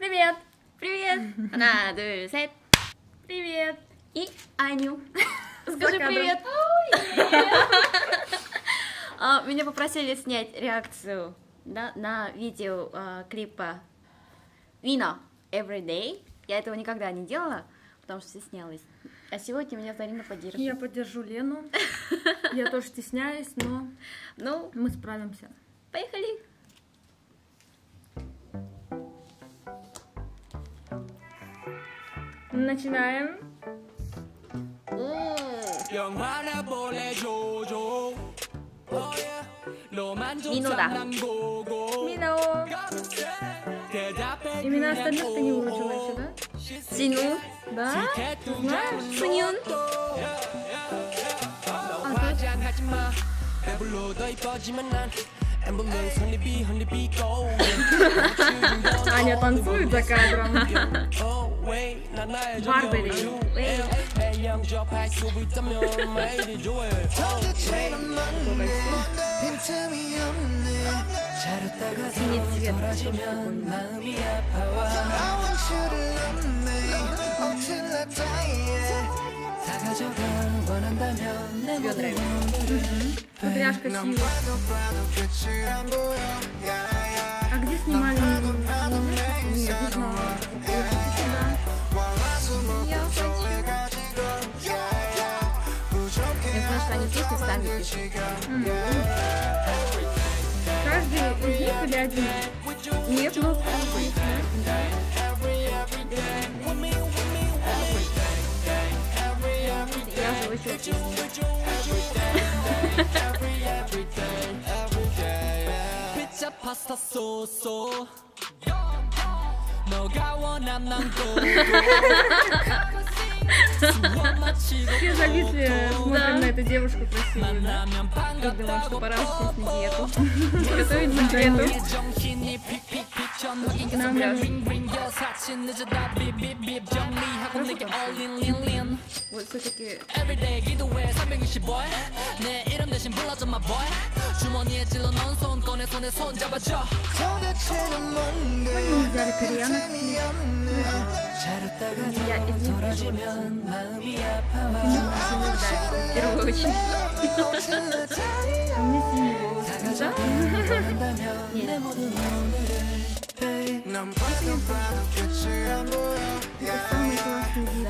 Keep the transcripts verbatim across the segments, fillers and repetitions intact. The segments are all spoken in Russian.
Привет! Привет! Одна, два, три. Привет! И Аню. Скажи кадром. привет! А, Меня попросили снять реакцию да, на видео а, клипа Вина Everyday. Я этого никогда не делала, потому что стеснялась. А сегодня меня Зарина поддержит. Я поддержу Лену. Я тоже стесняюсь, но Ну, мы справимся. поехали! Начинаем. О, 영화나 보내줘줘 Минуда. Минао. Имена остальных ты не выучила еще, да? Сину, Да? Ты знаешь? Сунюн. Аня танцует за кадром. Барбери. Синий цвет. Кудряшка синяя. А где снимали? Нет, не знаю. Я знаю, что они песни сами пишут. Каждый из них или один? Нет, ну, я же выучила песню. Все зависли, смотрим на эту девушку красивую, да? И думаю, что пора сесть на диету. Готовить на диету. Нам Вот все-таки мы взяли кореянок. я из них в первую очередь. А мне синий волос. Да? Нет. Это самый классный вид.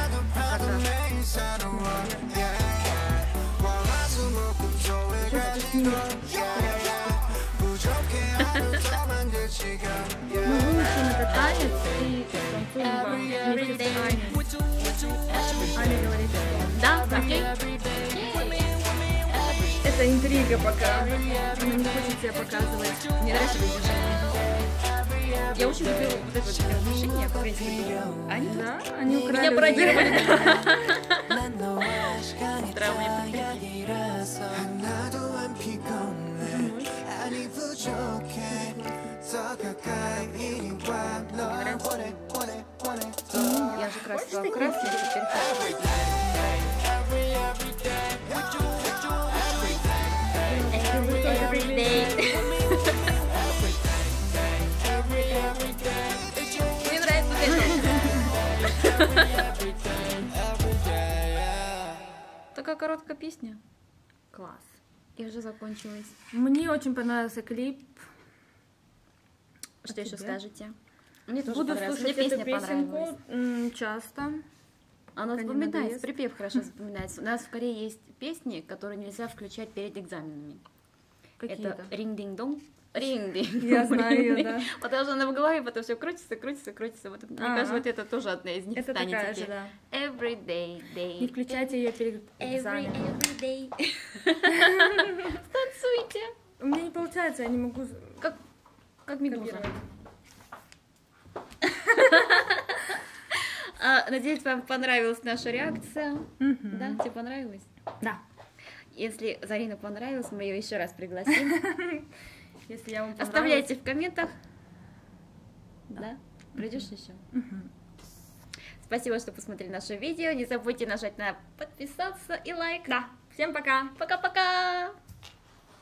Сейчас ты снимешь. Мы выучим этот танец и танцуем вместе с Аней. Аня говорит, Да, окей. это интрига пока. Она не хочет себя показывать. Мне нравится это движение. Я очень люблю вот это вот движение, в принципе. Они Да? Они украли. меня у пародировали. Я же красила краски, теперь Everyday. Мне нравится это. Такая короткая песня. Класс. И уже закончилась. Мне очень понравился клип. Что А еще тебе? скажете? Мне тоже Буду понравилось. слушать Мне эту песня песенку понравилась. м, часто. Она пока не запоминается, надоест. припев хорошо запоминается. У нас в Корее есть песни, которые нельзя включать перед экзаменами. Какие-то. Это ринг-динг-донг. Ринг-динг. Я знаю её, да. Потому что она в голове потом все крутится, крутится, крутится. Вот, мне Ага. кажется, вот это тоже одна из них Это станет такая же, теперь. да. Every day, day. Не включайте ее перед Every, экзаменом. every day. Танцуйте. У меня не получается, я не могу Как, как медуза. копировать. А, надеюсь, вам понравилась наша реакция. Мгм. Да, тебе понравилось? Да. Если Зарина понравилась, мы ее еще раз пригласим. Если я вам понравилась. Оставляйте в комментах. Да? Придешь еще? Мгм. Спасибо, что посмотрели наше видео. Не забудьте нажать на подписаться и лайк. Да. Всем пока. Пока-пока!